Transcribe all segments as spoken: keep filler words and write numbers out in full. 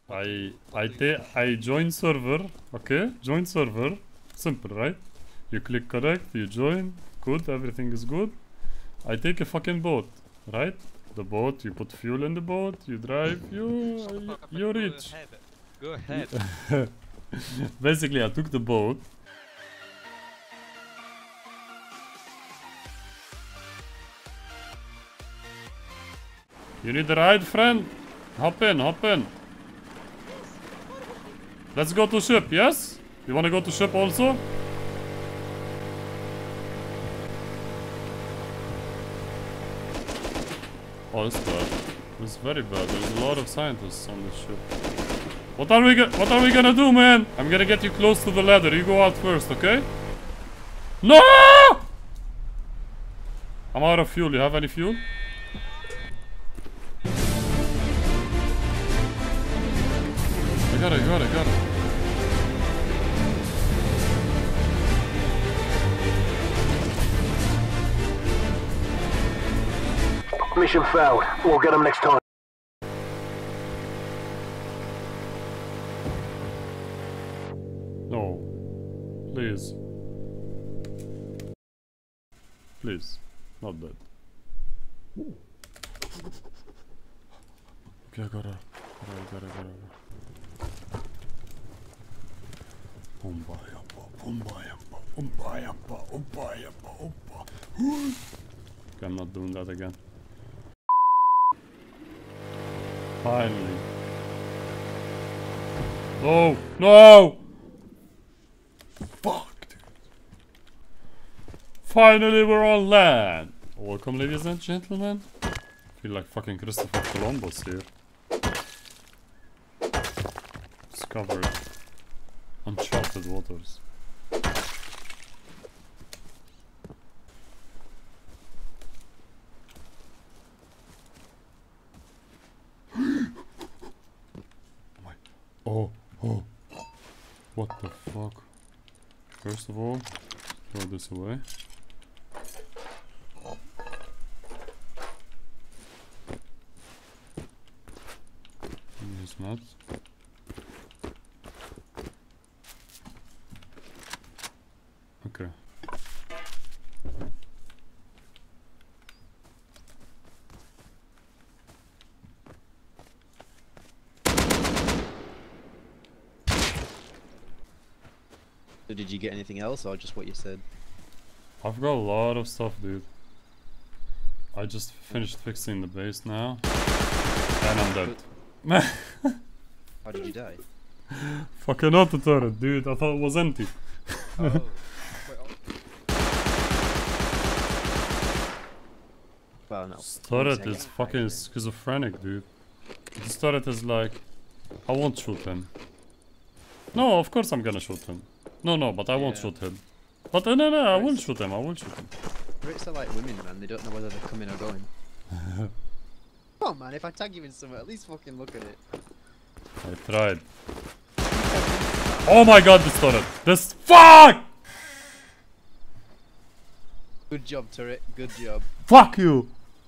I I take I join server. Okay, join server. Simple, right? You click correct. You join. Good. Everything is good. I take a fucking boat, right? The boat. You put fuel in the boat. You drive. You you, you reach. Go ahead. Basically, I took the boat. You need a ride, friend? Hop in, hop in. Let's go to ship, yes? You wanna go to ship also? Oh, it's bad. It's very bad. There's a lot of scientists on this ship. What are we go- What are we gonna do, man? I'm gonna get you close to the ladder. You go out first, okay? No! I'm out of fuel. You have any fuel? I got it, I got it, I got it. Mission failed. We'll get them next time. No. Please. Please. Not that. Okay, I gotta. I gotta, I gotta. Umba yampa, umba yampa, umba yampa, umba yampa, umba. Okay, I'm not doing that again. Finally. No! No! Fuck, dude. Finally, we're on land. Welcome, ladies and gentlemen. I feel like fucking Christopher Columbus here. Discovered uncharted waters. Oh, oh. What the fuck? First of all, throw this away. Use nuts. Okay. So did you get anything else or just what you said? I've got a lot of stuff, dude. I just finished fixing the base now. And I'm dead. How did you die? Fucking auto turret, dude. I thought it was empty. Oh. Wait, oh. Well, no. This turret is fucking schizophrenic, dude. This turret is like... I won't shoot him. No, of course I'm gonna shoot him. No, no, but I won't Yeah. shoot him. But uh, no, no, I will shoot him. I will shoot him. Brits are like women, man. They don't know whether they're coming or going. Come on, man. If I tag you in somewhere, at least fucking look at it. I tried. Oh my god, this turret. This... Fuck! Good job, turret. Good job. Fuck you!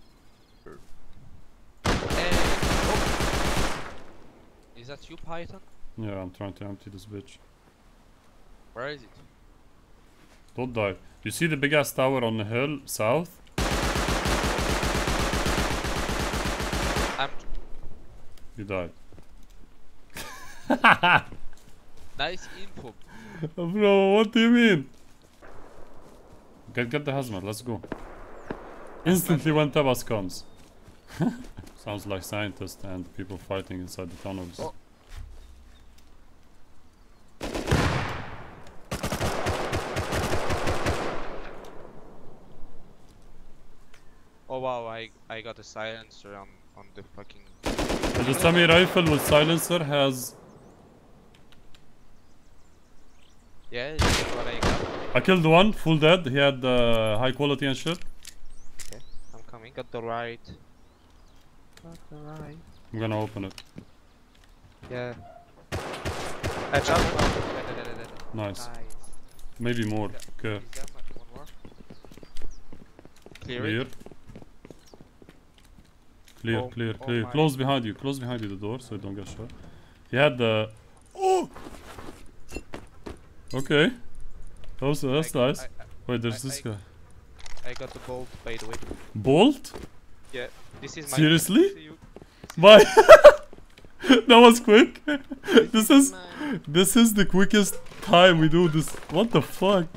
Hey, oh. Is that you, Python? Yeah, I'm trying to empty this bitch. Where is it? Don't die. You see the big ass tower on the hill, south? I'm... You died. Nice info. Bro, what do you mean? Get, get the hazmat, let's go. Instantly when Tabas comes. Sounds like scientists and people fighting inside the tunnels. Oh. Oh wow, I I got a silencer on on the fucking. The semi rifle with silencer has... Yeah, that's what I got. I killed one, full dead. He had uh, high quality and shit. Okay, I'm coming. Got the right. Got the right. I'm gonna open it. Yeah. I shot one. Nice. Nice. Maybe more. Yeah. Okay. Is there one more? Clear. Clear. It. Clear, Oh, clear, oh clear. my. Close behind you. Close behind you the door so you don't get shot. He had the. Oh. Okay. Also, that's I- nice. I- I- Wait, there's I- this I- guy. I got the bolt, by the way. Bolt? Yeah, this is my. Seriously? See you. Why? That was quick. This is Man. this is the quickest time we do this. What the fuck?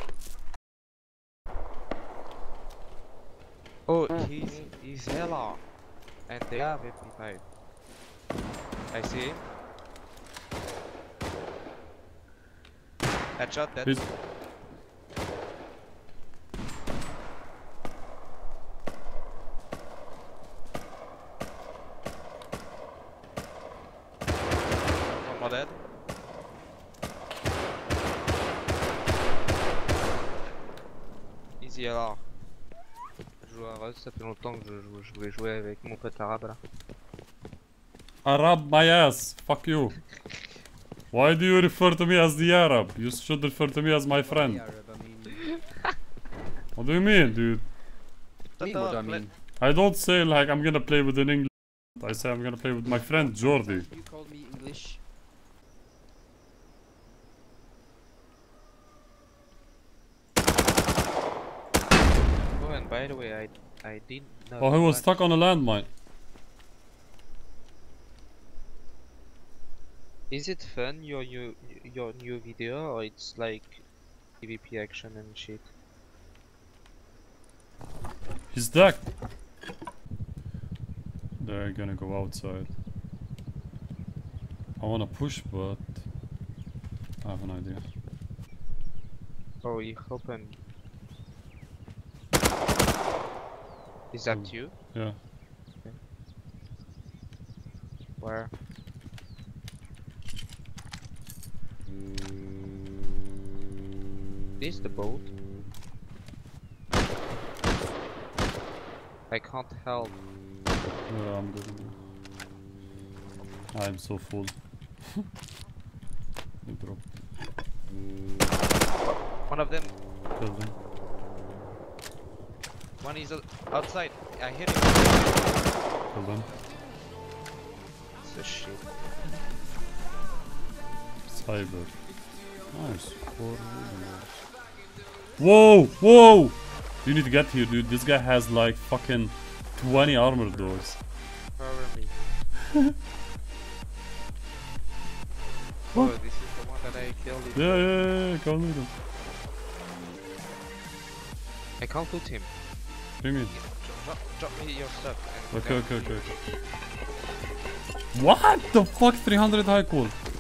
Oh, he's he's hella, and they have M P five. I see him. Headshot dead. He's One more dead. Easy alors. Je joue à Rust, ça fait longtemps que je, joue- je voulais jouer avec mon pote arabe là. Arab my ass. Fuck you. Why do you refer to me as the Arab? You should refer to me as my friend. The Arab, I mean, What do you mean, dude? I mean, what do I mean? I don't say like I'm gonna play with an English. I say I'm gonna play with my friend Jordi. You called me English. Oh, and by the way, I I didn't know. Oh, he was much. stuck on a landmine. Is it fun your your your new video, or it's like PvP action and shit? He's stuck. They're gonna go outside. I wanna push, but I have an idea. Oh, he open. Is that Hmm. you? Yeah. Where? This the boat? I can't help. Yeah, I'm good. I'm so full. He dropped. One of them. Killed him. One is o- outside. I hit him. Killed him. It's a shit. Cyber. Nice. Four million. Whoa! Whoa! You need to get here, dude. This guy has like fucking twenty armor doors. Cover me. Oh, this is the one that I killed. in Yeah, the- yeah, yeah. Come with him. I can't loot him. What do you mean? Drop, drop me your stuff. and Okay, then- okay, okay, okay. What the fuck? three hundred high cool.